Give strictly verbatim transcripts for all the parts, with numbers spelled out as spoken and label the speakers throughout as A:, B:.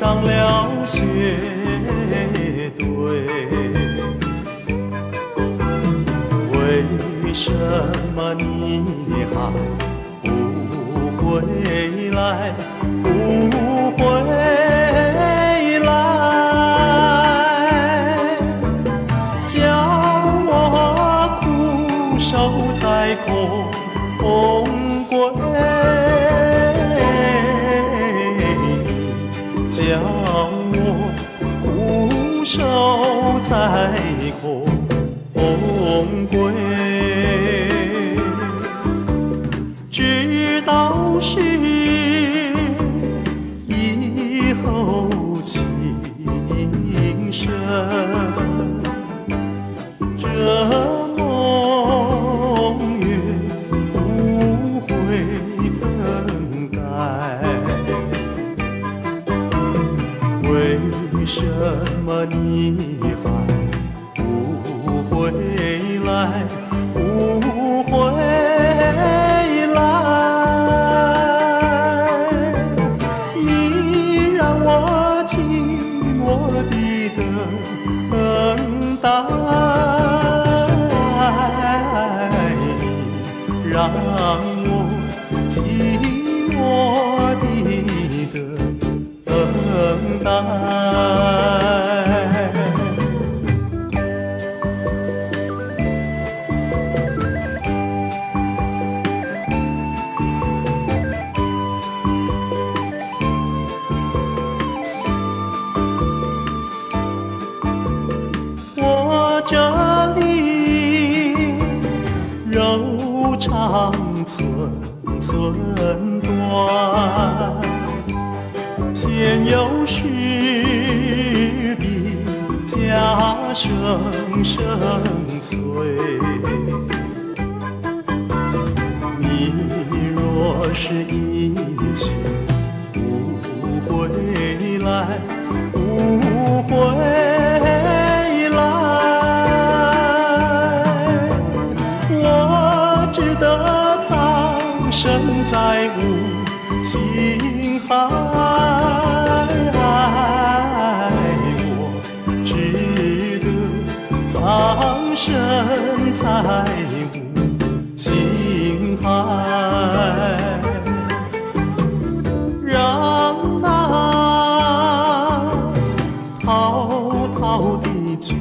A: 上了雪堆。为什么你还不回来？不回来，叫我苦守在空闺。叫我苦守在空闺，直到是以后情深，这梦月不会更改。为什么你还不回来？不回来，你让我寂寞地等待，你让我寂寞地等待。我这里柔肠寸寸断，偏又是比家声声催。你若是一去不回来，不回来，我只得葬身在无情海，我只得葬身在无情海，让那滔滔的巨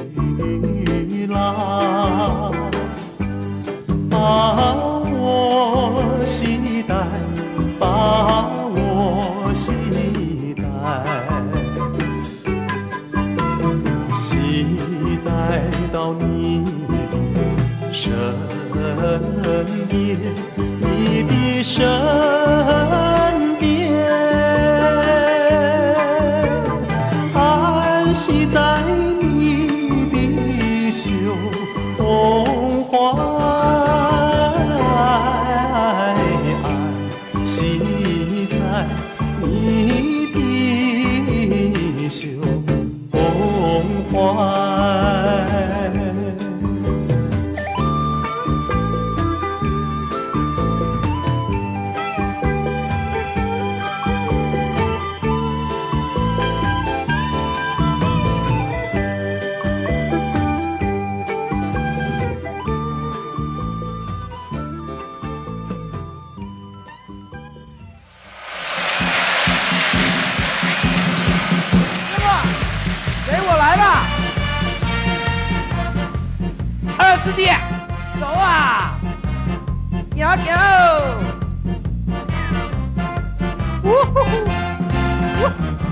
A: 浪把我携带，把我携带，携带到你的身边，你的身边，安息在你的胸怀。系在你的胸怀。
B: 师弟，走啊！摇摇，呜呼呼，呜！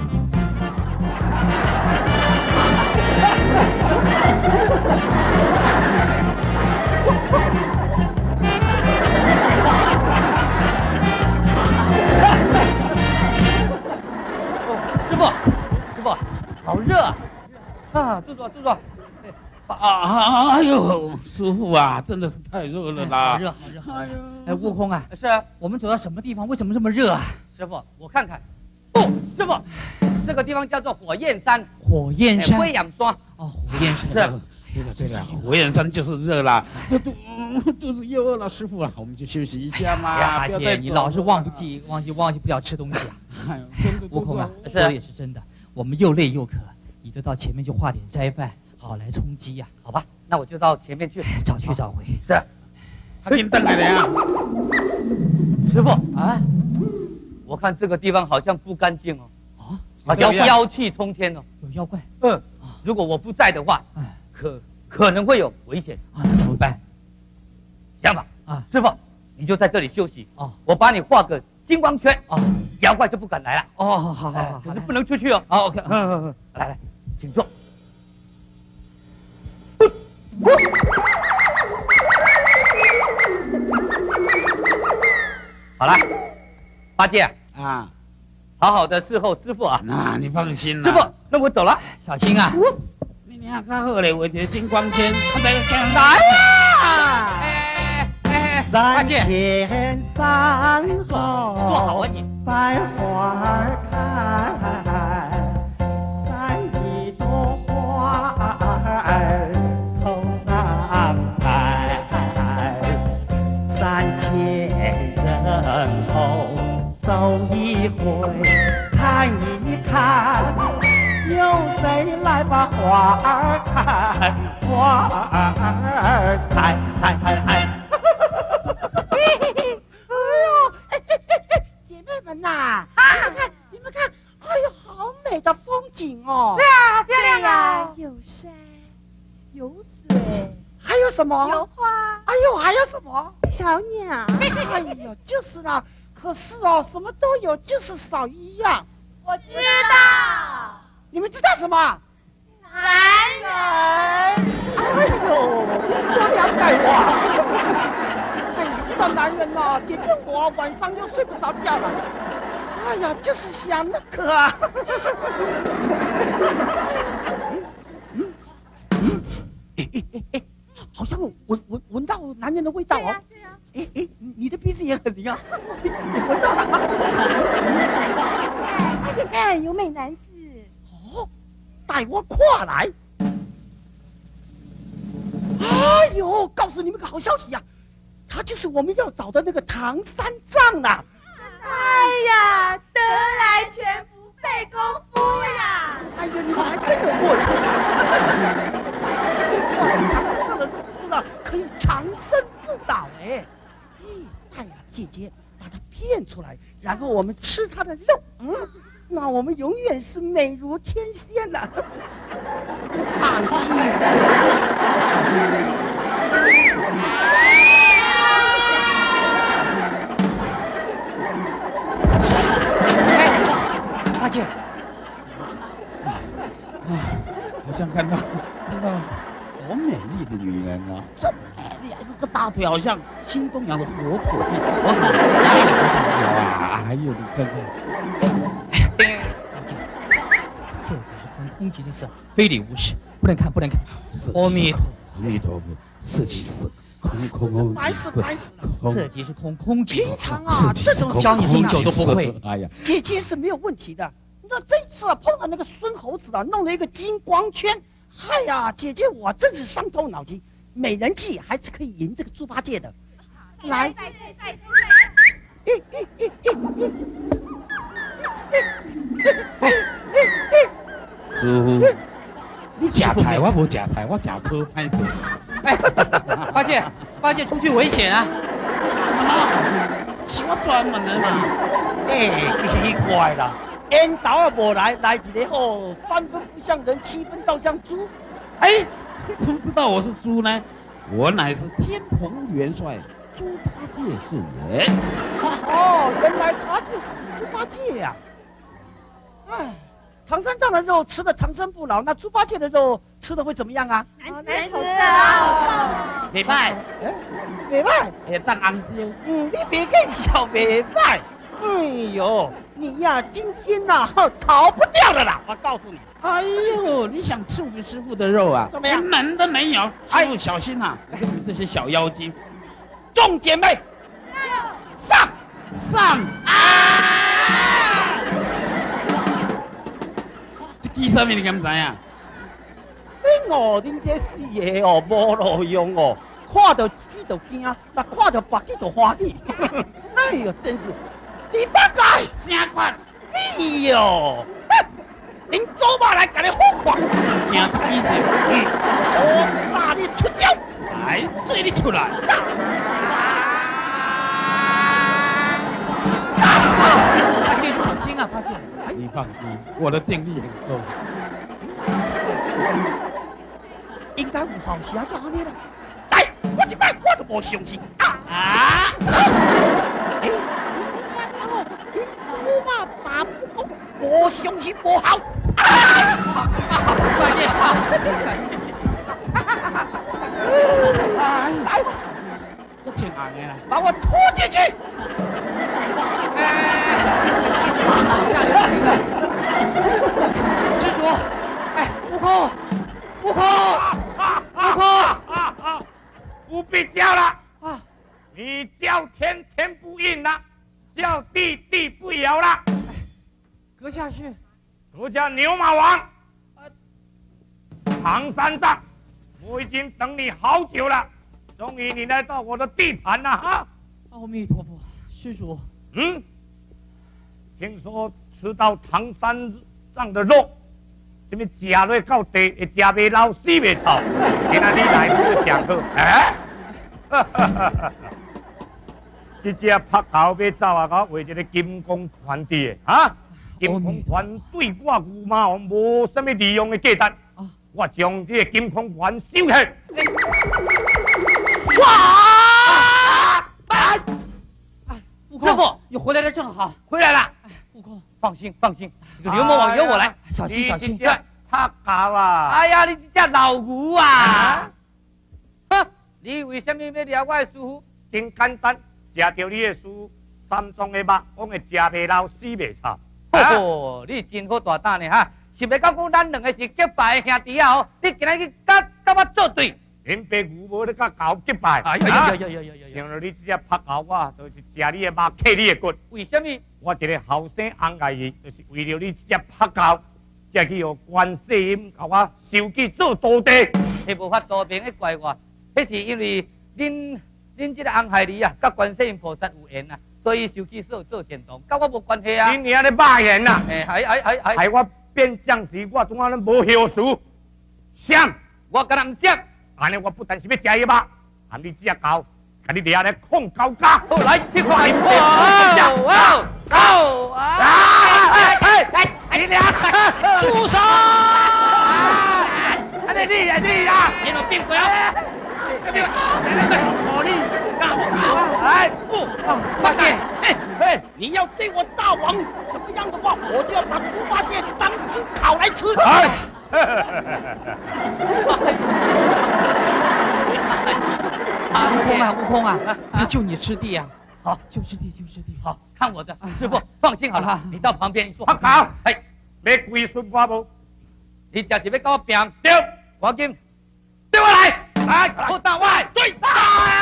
B: 师傅，师傅，好热啊！啊，坐坐坐坐。
C: 啊！哎呦，师傅啊，真的是太热了啦！
B: 好热，好热，好热！哎，悟空啊，是啊，我们走到什么地方？为什么这么热啊？师傅，我看看。哦，师傅，这个地方叫做火焰山。火焰山。灰氧刷。哦，火焰山。是。
C: 对了对了，火焰山就是热啦，肚肚子又饿了，师傅啊，我们就休息一下嘛。
B: 八戒，你老是忘不记忘记忘记不了吃东西啊！悟空啊，说的也是真的，我们又累又渴，你就到前面去化点斋饭，好来充饥呀。
D: 好吧，那我就到前面去，
B: 找去找回。
D: 是。
C: 他给你带来的呀。
D: 师傅啊，我看这个地方好像不干净哦。
B: 啊，
D: 好像妖气冲天哦。
B: 有妖怪。
D: 嗯。如果我不在的话，可可能会有危险
B: 啊，那怎么办？
D: 这样吧，啊，师傅，你就在这里休息
B: 哦，
D: 我把你画个金光圈
B: 哦，
D: 妖怪就不敢来了。
B: 哦，好好好好，
D: 可是不能出去哦。
B: 好 ，OK，
D: 嗯嗯嗯，来来，请坐。好了，八戒
C: 啊。
D: 好好的伺候师傅啊！
C: 那你放心
D: 啦，师傅，那我走了，
B: 小心啊！
C: 你你看看好嘞，我这金光圈，他在干
D: 来
B: 呀！哎哎，八戒，
A: 前三后，
B: 坐好啊你！
A: 百花开，在一朵花儿头上采，三千人后。走一回，看一看，有谁来把花儿开？花儿采，采采采。
E: 哎呦，哎哎哎哎，姐妹们呐，你们看，你们看，哎呦，好美的风景哦！
F: 对啊，好漂亮啊！
E: 有山，有水，还有什么？
F: 有花。
E: 哎呦，还有什么？
F: 小鸟。
E: 哎呦，就是啦。可是哦，什么都有，就是少一样。
F: 我知道。
E: 你们知道什么？
F: 男人。
E: 哎呦，这两改话。哎，说到男人哦，姐姐我晚上又睡不着觉了。哎呀，就是想那个啊。嗯嗯，哎哎哎哎，好像闻闻闻到男人的味道哦。
F: 对呀。
E: 哎哎，你的鼻子也很灵啊！你闻到了？
F: 快点看，有美男子。
E: 哦，带我跨来！哎呦，告诉你们个好消息呀、啊，他就是我们要找的那个唐三藏呐！
F: 哎呀，得来全不费功夫呀！
E: 哎呀，你们还真有默契。听说唐三藏的肉吃了可以长生不老哎。哎呀，姐姐把它骗出来，然后我们吃它的肉，嗯，那我们永远是美如天仙了。放心。
B: 哎，八戒，
C: 好像看到看到好美丽的女人啊，这么美丽，那个大腿好像新东阳的火腿，火腿哪有火腿有啊？还有你看看，
B: 八戒，色即是空，空即是色，非礼勿视，不能看，不能看。阿弥陀佛，
C: 阿弥陀佛，色即是色，空空空即是色，
B: 色即是空，空即是色。
E: 平常啊，这种
B: 教你多久都不会。
C: 哎呀，
E: 姐姐是没有问题的。那这次啊，碰到那个孙猴子啊，弄了一个金光圈。哎呀，姐姐我真是伤透脑筋，美人计还是可以赢这个猪八戒的。来，
F: 再再再
C: 师傅，你假菜我无假菜，我假车拍死。
B: 哎，八戒，八戒出去危险啊！
C: 什么？是我专门的嘛。
E: 哎，奇怪啦。烟斗也无来，来一个哦，三分不像人，七分倒像猪。
C: 哎，你怎么知道我是猪呢？我乃是天蓬元帅，猪八戒是人。
E: 哦，原来他就是猪八戒呀、啊！哎，唐三藏的肉吃的长生不老，那猪八戒的肉吃的会怎么样啊？
F: 难吃啊！
C: 袂歹，
E: 袂歹，
C: 会当红烧。
E: 嗯，你别更笑，袂歹。哎呦，你呀，今天呐、啊，逃不掉了啦！我告诉你。
C: 哎呦，你想吃我们师傅的肉啊？
E: 怎么样？
C: 门都没有，师傅小心啊！你们这些小妖精，
E: 众姐妹，上
C: 上啊！这第三名你敢不知呀？
E: 哎， 哦，恁这四个哦无路用哦，看到自己就惊，那看到别个就欢喜。哎呦，真是第八届啥款？哎呦，恁祖妈来甲你好看，
C: 听这意思，
E: 嗯，我带你出招，
C: 来，追你出来。
B: 八戒，你小心啊，八戒。
C: 你放心，我的定力很够。
E: 应该有好事啊，就安尼啦。来，我一摆我都无相信啊！啊！哎，你看哦，你祖妈大不公，无相信无好。
B: 八戒，小心。
E: 来来，
C: 我请俺的啦，
E: 把我拖进去。
B: 下留情啊！施主，哎，悟空，悟空，悟空，
G: 不必叫了
B: 啊！
G: 你叫天天不应了，叫地地不摇了。
B: 阁下是？
G: 我叫牛马王，唐三藏，我已经等你好久了，终于你来到我的地盘了哈！
B: 阿弥陀佛，施主。
G: 嗯，听说吃到唐三藏的肉，什么吃落到地会吃袂老死袂臭，今仔你来不上课，哎，哈哈哈哈！这只拍头要走啊，我为一个金光传递的啊！金光传对我牛马王无什么利用的价值，我将这个金光传收下。哇！哎！
B: 悟空，师傅，你回来的正好。
G: 回来了。
B: 哎，悟空，
D: 放心放心，这个牛魔王由我来，
B: 小心小心。
G: 拍头啊！
D: 哎呀，你这只老牛啊！哼，你为什么要撩我的师傅？
G: 真简单，食到你的师傅三种的肉，我会食袂老死袂臭。
D: 哦，你真好大胆呢哈！想袂到讲咱两个是结拜的兄弟啊！哦，你今仔日甲甲我作对。
G: 恁爸牛无咧甲搞结拜，
D: 哎呀呀呀呀呀呀！
G: 想到你这只拍头，我就是食你的肉，啃你的骨。
D: 为什么？
G: 我一个后生翁爱伊，就是为了你这只拍头，才去互观世音甲我收去做徒弟。
D: 你无法度别个怪我，迄是因为恁恁这个翁害你啊，甲观世音菩萨有缘啊，所以收去做做善动，甲我无关系啊。
G: 恁娘咧骂人呐！
D: 哎，哎哎哎哎，
G: 害我变将时，我总啊咧无孝顺。想，
D: 我敢若唔想。
G: 安尼我不但是要食伊肉，含你只狗，甲你掠来控高家。
D: 好，来，去看一看。哇哦！哎哎哎！你俩
E: 住手！
G: 安尼你啊你啊！
D: 你们变鬼啊！
G: 我你干啥？哎不，
B: 八戒，
E: 嘿嘿，你要对我大王怎么样的话，我就要把猪八戒当猪烤来吃。
G: 哎。
B: 啊，悟空啊，悟空啊，啊就你师弟呀！
D: 好，
B: 救师弟，救师弟。
D: 好看我的，师傅放心好了，你到旁边说。
G: 拍头，哎，要归顺我无？
D: 你就是要跟我拼，
G: 对，
D: 赶紧对我来，来，好打外，
G: 对。
D: 啊！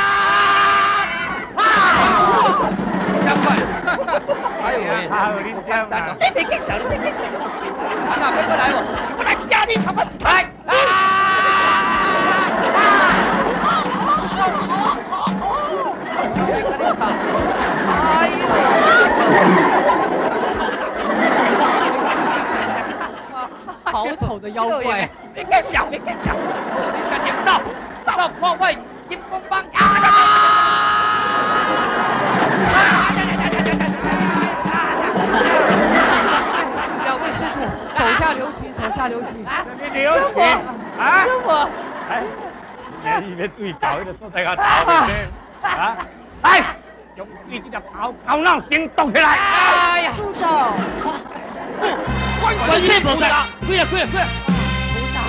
D: 啊！加快！哎呦喂，
G: 还有你这样啊？
E: 你别跟小，你别跟小，
D: 啊，那别过来哦，
E: 我来家里他妈
D: 来哎
B: 呦，好丑的妖怪！
E: 别跟小，别跟小，
D: 赶紧到到破坏金光帮！
B: 两位师傅，手下留情，手下留情。
G: 什么留情？啊？
E: 师傅，
G: 哎，你要对狗迄个所在个头先啊！来，将对这只狗狗脑先动起来！
B: 哎呀，
F: 住手！
E: 观世音菩萨，对了对了对了，
F: 菩萨，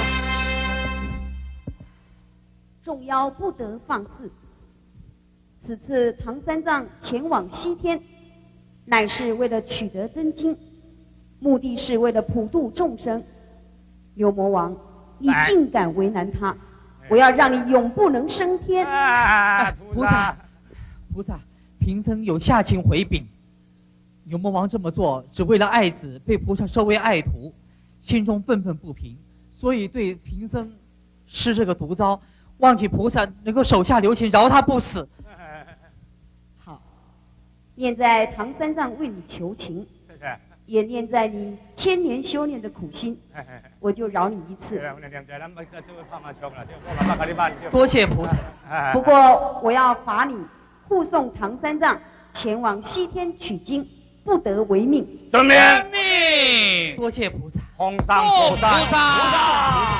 F: 众妖不得放肆。此次唐三藏前往西天，乃是为了取得真经，目的是为了普度众生。牛魔王，你竟敢为难他，我要让你永不能升天！
G: 啊，
B: 菩萨，菩萨，贫僧有下情回禀。牛魔王这么做，只为了爱子被菩萨收为爱徒，心中愤愤不平，所以对贫僧施这个毒招，望请菩萨能够手下留情，饶他不死。
F: 好，念在唐三藏为你求情，也念在你千年修炼的苦心，我就饶你一次。
B: 多谢菩萨。
F: 不过我要罚你护送唐三藏前往西天取经，不得违命。
G: 遵命。
B: 多谢菩萨。
G: 空上菩萨。菩萨。